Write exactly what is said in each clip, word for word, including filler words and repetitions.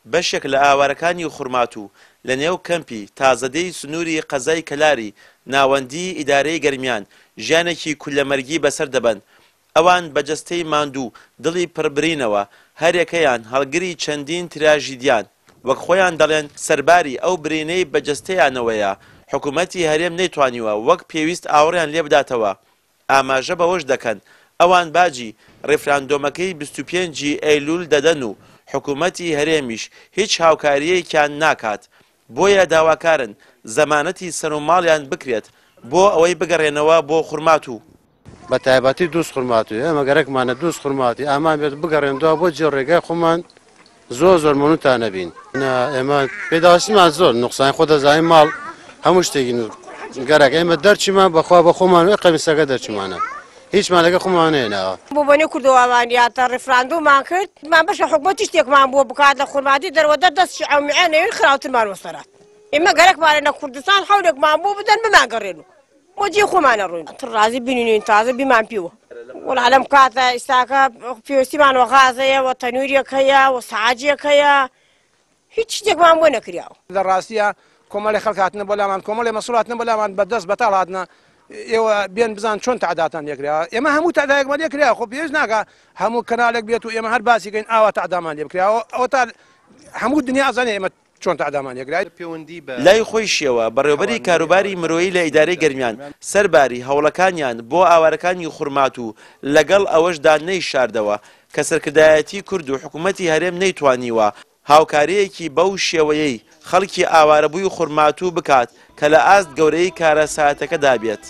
بەشێک لە ئاوارەکانی خوڕمات و لە نێو کەمپی تازەدەی سنووری قەزای کەلاری ناوەندی ئیدارەی گەرمیان ژیانێکی کولەمەرگی بەسەر دەبن. ئەوان بەجەستەی ماندوو دڵی پڕبرینەوە، هەرێکەیان هەڵگری چەندین تراژیدیان، وەک خۆیان دەڵێن سەرباری ئەو برینەی بەجەستەیانەوەیە. حکوومەتی هەرێم نەیتوانیوە وەک پێویست ئاوەڕیان لێ بداتەوە. ئاماژە بەوەش دەکەن ئەوان باجی ڕێفراندۆمەکەی بیست و پێنجی ئەیلول دەدەن و حکوومەتی هەرێمیش هیچ هاوکاریەکیان ناکات. بۆیە داواکارن زەمانەتی سەرماڵیان بکرێت بۆ ئەوەی بگەڕێنەوە بۆ خوڕمات و بە تایبەتی دووس خوڕمات و ئێمە گەرەکمانە دووس خوڕماتی ئامان بێت بگەڕێنەوە بۆ جێ ڕێگای خۆمان زۆر زۆر منوتان نەبین. ئێمە پێداویستمان زۆر نوقسانی خۆ دەزانین ماڵ هەموو شتێکی گەرەک ئێمە دەرچیمان بەخوا بە خۆمان و قەمیسەکە دەرچمانە هیچمان لەگە خۆمان هێناوە. بۆ بەنێ کوردەوەوانیاتە ڕێفراندۆمان کرد مان بەشە حکومەتی شتێکمان بۆ بکات لە خوڕماتی دەروەدە دەستی ئەومیعانەوەی خراوترمان وەسەرات. ئێمە گەرەکمانە لە کوردستان حەولێکمان بۆ بدەن بمانگەڕێن و بۆ جێ خۆمانە ڕووین ڕازی بینین تازە بیمان پیوە. وەڵا لەم کاتە ئێستاکە پێویستیمان وە غازەیە وە تەنووریەک هەیە وە سەعاجێک هەیە هیچ شتێکمان بۆ نەکراوە. لە ڕاستیە کۆمەڵی خەڵک هاتنە بۆ لامان کۆمەڵی مەسوول هاتنە بۆ لامان بەدەست بەتاڵ هاتنە ئێوە بێن بزان چۆن تەعداتان لێکراوە. ئێمە هەموو تەعدایەکمان لێکراوە خۆ پێویست ناکە هەموو کەنالێک بێت و ئێمە هەر باسی بکەین ئاوا تەعدامان لێ بکراوە ئەوە تا هەموو دنیا ئەزانێ ئێمە چۆن تەعدامان لێکرای. لای خۆی شێوە بەڕێوەبەری کاروباری مرۆیی لە ئیدارەی گەرمیان سەرباری هەوڵەکانیان بۆ ئاوارەکانی خوڕمات و لەگەڵ ئەوەشدا نەیشاردەوە کە سەرکردایەتی کورد و حکوومەتی هەرێم نەیتوانیوە هاوکاریەکی بەو شێوەیەی خەڵکی ئاوارەبووی خوڕمات و بکات کە لە ئاست گەورەی کارە ساعەتەکەدا بێت.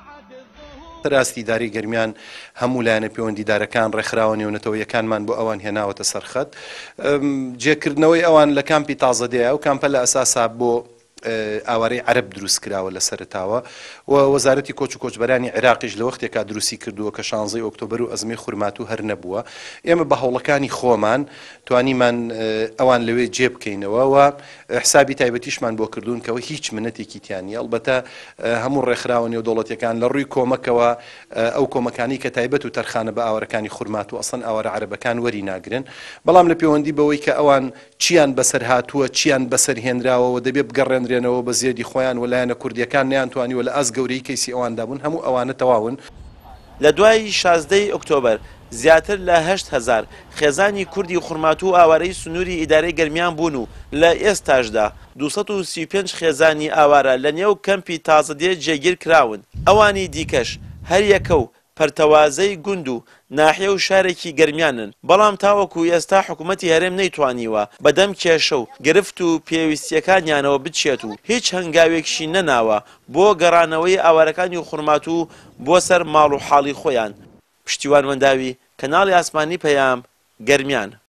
ڕاستی داری گەرمیان هەموو لایەنە پەیوەندیدارەکان ڕێکخراوە نێونەتەوەیەکانمان بۆ ئەوان هێناوەتە سەرخەت. جێکردنەوەی ئەوان لە کامپی تازەدەیە و کامپە لە ئەساسا بۆ ئاوارەی عەرب دروست کراوە لە سەرتاوە و وەزارەتی کۆچ و کۆچبەرانی عێراقیش لە وەختێکا دروستی کردووە کە شانزەی ئۆکتۆبەر و ئەزمەی خوڕمات و هەر نەبووە. ئێمە بە هەوڵەکانی خۆمان توانیمان ئەوان لەوێ جێ بکەینەوە و حسابی تایبەتیشمان بۆ کردوون کەەوە هیچ منەتێکی تیانی ئەڵبەتە هەموو ڕێکخراوە نێودەوڵەتیەکان لە ڕووی کۆمەکەوە ئەو کۆمەکانی کە تایبەت و تەرخانە بە ئاوارەکانی خوڕمات و ئەسڵەن ئاوارە عەرەبەکان وەری ناگرن. بەڵام لە پەیوەندی بەوەی کە ئەوان چیان بەسەر هاتووە چیان بەسەر هێنراوەوە دەبێت بگەڕێنرێنەوە بە زێدی خۆیان وەلایەنە کوردیەکان نەیانتوانیوە لە ئەس گەورەی کەیسی ئەواندا بوون هەموو ئەوانە تەواون. لە دوای شازدەی ئۆکتۆبەر زیاتر لە هەشت هەزار خێزانی کوردی خوڕمات و ئاوارەی سنووری ئیدارەی گەرمیان بوون و لە ئێستاشدا دووسەد و سی و پێنج خێزانی ئاوارە لە نێو کەمپی تازەدێ جێگیر کراون. ئەوانی دیکەش هەر یەکە و پەرتەوازەی گوند و ناحیە و شارێکی گەرمیانن. بەڵام تاوەکو ئێستا حکوومەتی هەرێم نەیتوانیوە بەدەم کێشە و گرفت و پێویستیەکانیانەوە بچێت و هیچ هەنگاوێکشی نەناوە بۆ گەڕانەوەی ئاوارەکانی خوڕمات و بۆ سەر ماڵ و حاڵی خۆیان. پشتیوان وەنداوی کەناڵی ئاسمانی پەیام گەرمیان.